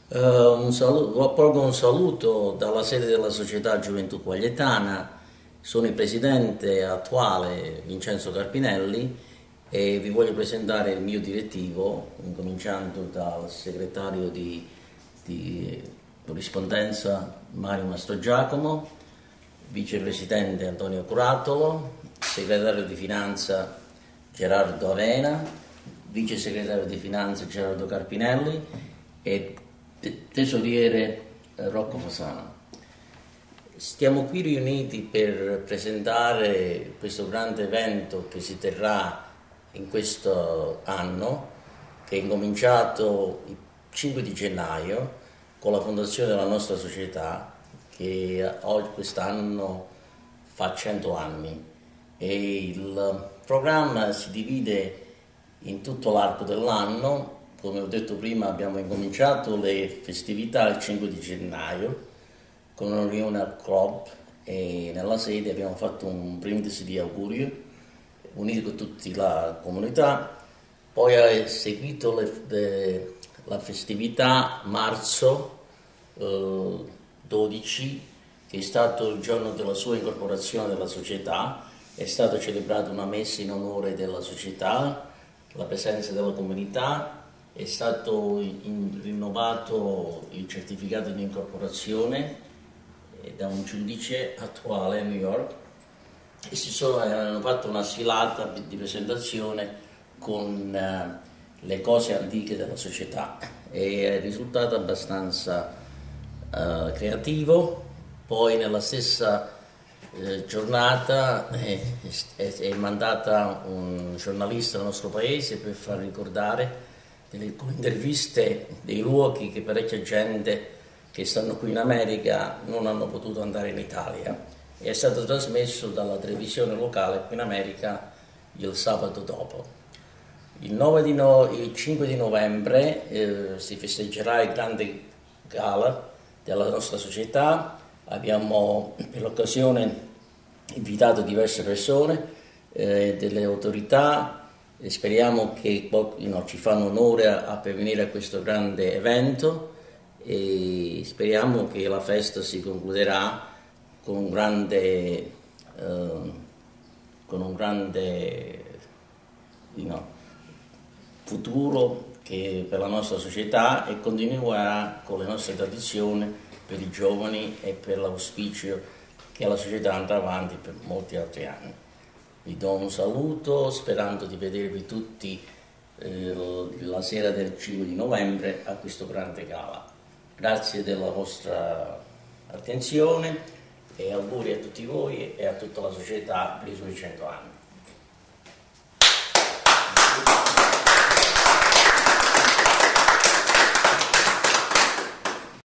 Porgo un saluto dalla sede della Società Gioventù Quaglietana. Sono il presidente attuale Vincenzo Carpinelli e vi voglio presentare il mio direttivo, incominciando dal segretario di corrispondenza Mario Mastrogiacomo, vicepresidente Antonio Curatolo, segretario di finanza Gerardo Avena, vice segretario di finanza Gerardo Carpinelli e tesoriere Rocco Fasano. Stiamo qui riuniti per presentare questo grande evento che si terrà in questo anno, che è incominciato il 5 di gennaio con la fondazione della nostra società, che quest'anno fa 100 anni. E il programma si divide in tutto l'arco dell'anno. Come ho detto prima, abbiamo incominciato le festività il 5 di gennaio con una riunione al club e nella sede abbiamo fatto un brindisi di augurio unito con tutta la comunità. Poi è seguito la festività marzo 12, che è stato il giorno della sua incorporazione della società. È stata celebrata una messa in onore della società, la presenza della comunità. È stato rinnovato il certificato di incorporazione da un giudice attuale a New York e hanno fatto una sfilata di presentazione con le cose antiche della società e è risultato abbastanza creativo. Poi nella stessa giornata è mandata un giornalista del nostro paese per far ricordare con interviste dei luoghi che parecchia gente che stanno qui in America non hanno potuto andare in Italia. È stato trasmesso dalla televisione locale qui in America il sabato dopo. Il 5 di novembre si festeggerà il grande gala della nostra società. Abbiamo per l'occasione invitato diverse persone, delle autorità, e speriamo che ci fanno onore a venire a questo grande evento e speriamo che la festa si concluderà con un grande, futuro per la nostra società e continuerà con le nostre tradizioni per i giovani e per l'auspicio che la società andrà avanti per molti altri anni. Vi do un saluto sperando di vedervi tutti la sera del 5 di novembre a questo grande gala. Grazie della vostra attenzione e auguri a tutti voi e a tutta la società per i suoi 100 anni.